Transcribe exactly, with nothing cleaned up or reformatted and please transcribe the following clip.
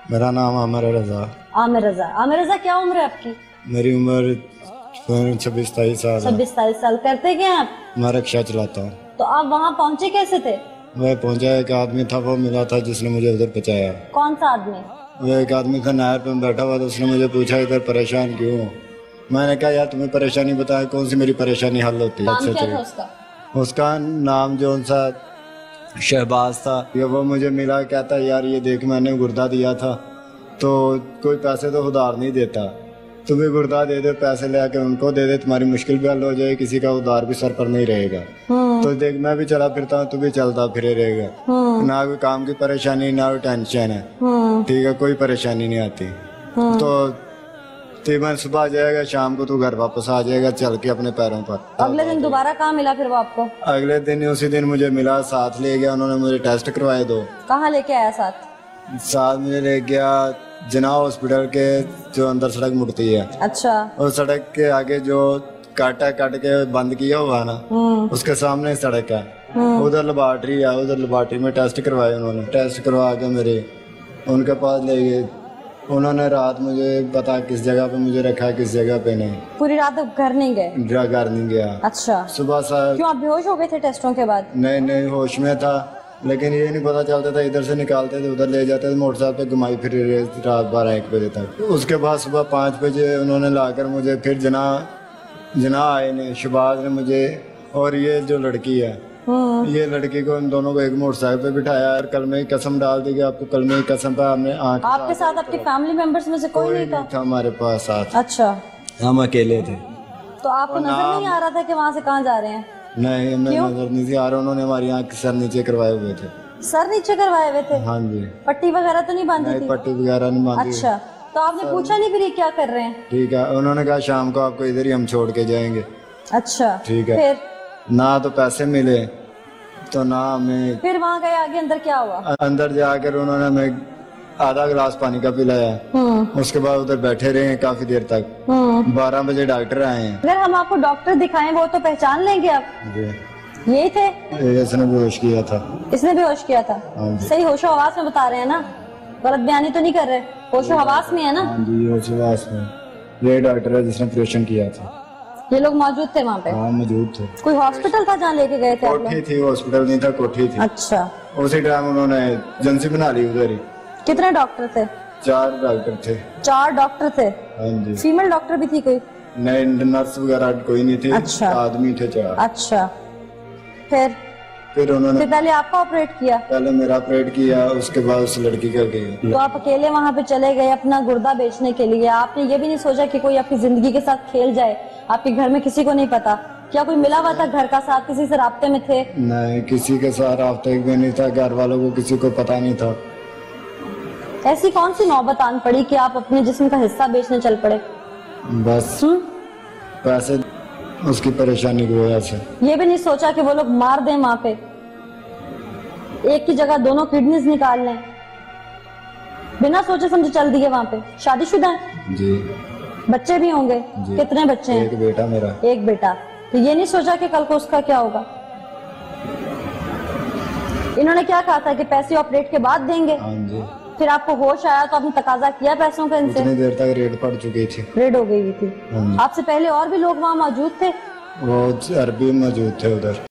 मेरा नाम आमिर रजा। आमिर रजा। आमिर रजा, क्या उम्र है आपकी? मेरी उम्र छब्बीस सताईस साल है। छब्बीस सताईस साल। करते क्या हैं आप? मैं रिक्शा चलाता हूँ। तो आप वहाँ पहुँचे कैसे थे? मैं पहुंचा, एक आदमी था वो मिला था जिसने मुझे उधर पहुंचाया। कौन सा आदमी? वो एक आदमी था नहर पे बैठा हुआ था, उसने मुझे पूछा इधर परेशान क्यों हो। मैंने कहा यार तुम्हें परेशानी बताया, कौन सी मेरी परेशानी हल होती है। नाम क्या था उसका? उसका नाम जो सा शहबाज था। ये वो मुझे मिला, कहता यार ये देख मैंने गुर्दा दिया था, तो कोई पैसे तो उधार नहीं देता, तुम्हें गुर्दा दे दे, पैसे ले आके उनको दे दे, तुम्हारी मुश्किल भी हल हो जाए, किसी का उधार भी सर पर नहीं रहेगा। तो देख मैं भी चला फिरता हूँ, तू भी चलता फिरे रहेगा, ना कोई काम की परेशानी ना कोई टेंशन है, ठीक है, कोई परेशानी नहीं आती। तो तीन सुबह जाएगा, शाम को तू घर वापस आ जाएगा चल के अपने पैरों पर। अगले दिन दोबारा कहाँ मिला फिर वो आपको? अगले दिन उसी दिन मुझे मिला, साथ ले गया, उन्होंने मुझे टेस्ट करवाए दो। कहाँ लेके आया साथ? साथ मुझे ले गया जना हॉस्पिटल के जो अंदर सड़क मुड़ती है। अच्छा। और सड़क के आगे जो काटा काट के बंद किया हुआ ना, उसके सामने सड़क है, उधर लेबोरेटरी है, उधर लेबोरेटरी में टेस्ट करवाए उन्होंने। टेस्ट करवा के मेरे उनके पास ले गए, उन्होंने रात मुझे पता किस जगह पे मुझे रखा, किस जगह पे नहीं। पूरी रात घर नहीं गए? घर नहीं गया। अच्छा। सुबह साहब क्यों, आप बेहोश हो गए थे टेस्टों के बाद? नहीं नहीं, होश में था, लेकिन ये नहीं पता चलता था, इधर से निकालते थे उधर ले जाते थे, मोटरसाइकिल पे घुमाई फिर रात बारह एक बजे तक। उसके बाद सुबह पाँच बजे उन्होंने लाकर मुझे फिर जना जना आए ने शहबाज ने मुझे और ये जो लड़की है, ये लड़की को, इन दोनों को एक मोटरसाइकिल पे बिठाया और कलमे की कसम डाल दी कि आपको कलमे की कसम पे हमने आँख। आपके साथ आपके फैमिली मेंबर्स में से कोई, कोई नहीं था? था हमारे पास साथ। अच्छा। हम अकेले थे। तो आपको नजर नहीं आ रहा था कि वहाँ से कहाँ जा रहे हैं? नहीं, हमें नजर नहीं थी आ रहा। उन्होंने हमारी आँख सर नीचे करवाए हुए थे। सर नीचे करवाए हुए थे? हाँ जी। पट्टी वगैरह तो नहीं बांधी थी? पट्टी वगैरह नहीं बांधी। अच्छा, तो आपने पूछा नहीं फिर ये क्या कर रहे हैं? ठीक है, उन्होंने कहा शाम को आपको इधर ही हम छोड़ के जाएंगे। अच्छा, ठीक है। फिर ना तो पैसे मिले तो ना हमें। फिर वहाँ गए, आगे अंदर क्या हुआ? अंदर जाकर उन्होंने हमें आधा गिलास पानी का पिलाया, उसके बाद उधर बैठे रहे काफी देर तक। बारह बजे डॉक्टर आए हैं। अगर हम आपको डॉक्टर दिखाएं वो तो पहचान लेंगे आप? जी। यही थे? इसने बेहोश किया था। इसने बेहोश किया था? सही होशो हवास में बता रहे हैं ना? गलत बयानी तो नहीं कर रहे? होशो हवास में है ना? जी होशो हवास में। ये डॉक्टर है जिसने ऑपरेशन किया था। ये लोग मौजूद थे वहाँ पे? हाँ मौजूद थे। कोई हॉस्पिटल था जहाँ लेके गए थे आप लोग? कोठी थी, हॉस्पिटल नहीं था, कोठी थी। अच्छा। उसी टाइम उन्होंने एजेंसी बना ली उधर ही। कितने डॉक्टर थे? चार डॉक्टर थे। चार डॉक्टर थे? हाँ जी। फीमेल डॉक्टर भी थी कोई? नहीं, नर्स वगैरह कोई नहीं थी। अच्छा। आदमी थे चार। अच्छा, फिर फिर उन्होंने फिर पहले आपका ऑपरेट किया? पहले मेरा ऑपरेट किया, उसके बाद उस लड़की का किया। तो आप अकेले वहाँ पे चले गए अपना गुर्दा बेचने के लिए? आपने ये भी नहीं सोचा कि कोई आपकी जिंदगी के साथ खेल जाए? आपके घर में किसी को नहीं पता? क्या कोई मिला हुआ था घर का साथ, किसी से राब्ते में थे? नहीं, किसी के साथ राब्ते में नहीं था, घर वालों को किसी को पता नहीं था। ऐसी कौन सी नौबत आन पड़ी कि आप अपने जिस्म का हिस्सा बेचने चल पड़े? बस हुँ? पैसे, उसकी परेशानी की वजह से। ये भी नहीं सोचा कि वो लोग मार दें वहाँ पे, एक की जगह दोनों किडनीज निकाल लें? बिना सोचे समझे चल दिए वहाँ पे? शादीशुदा है? जी। बच्चे भी होंगे? कितने बच्चे हैं? एक बेटा मेरा। एक बेटा। तो ये नहीं सोचा कि कल को उसका क्या होगा? इन्होंने क्या कहा था कि पैसे ऑपरेट के बाद देंगे? हाँ जी। फिर आपको होश आया तो आपने तकाजा किया पैसों का इनसे? उतनी देर तक रेड पड़ चुकी थी। रेड हो गई थी? आपसे पहले और भी लोग वहाँ मौजूद थे? वो अरबी मौजूद थे उधर।